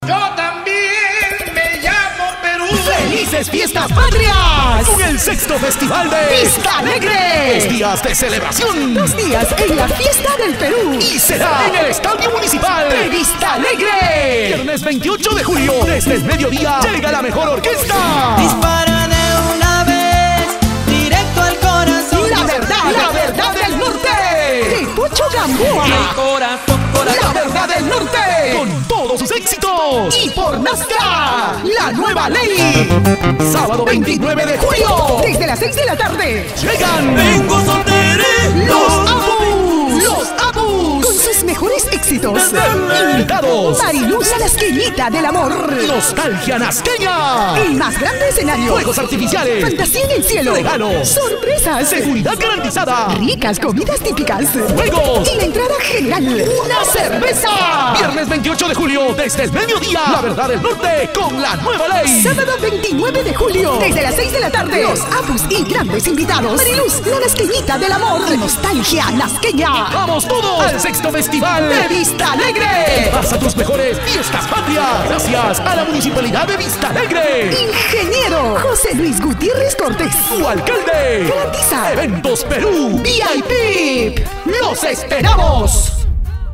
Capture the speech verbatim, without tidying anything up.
Yo también me llamo Perú. ¡Felices Fiestas Patrias! Con el sexto festival de Vista Alegre. Dos días de celebración. Dos días en la fiesta del Perú. Y será en el Estadio Municipal de Vista Alegre. Viernes veintiocho de julio, desde el mediodía, llega la mejor orquesta. Dispara de una vez, directo al corazón. La verdad, la verdad del norte. De Pocho Gamboa. El corazón, corazón. La verdad del norte. Con todos sus éxitos. Y por Nazca, la nueva ley. Sábado veintinueve de julio. Desde las seis de la tarde. Llegan Vengo soltere. Los Abus. Los Abus. Con sus mejores éxitos. Invitados. Marilusa Lasqueñita del amor. Nostalgia Nazqueña. El más grande escenario. Fuegos artificiales. Fantasía en el cielo. Regalos. Sorpresas. Seguridad garantizada. Ricas comidas típicas. Juegos. Y la entrada general. ¡Una cerveza! Viernes veintiocho de julio, desde el mediodía. La verdad del norte con la nueva ley. Sábado veintinueve de julio, desde las seis de la tarde. Los Abus y grandes invitados. Mariluz, la Lasqueñita del amor. Y Nostalgia Nazqueña. ¡Vamos todos al sexto festival De Vista Alegre! Pasa tus mejores fiestas patrias. Gracias a la Municipalidad de Vista Alegre. Ingeniero José Luis Gutiérrez Cortés. Tu alcalde. Garantiza. Eventos Perú. V I P. ¡Los esperamos!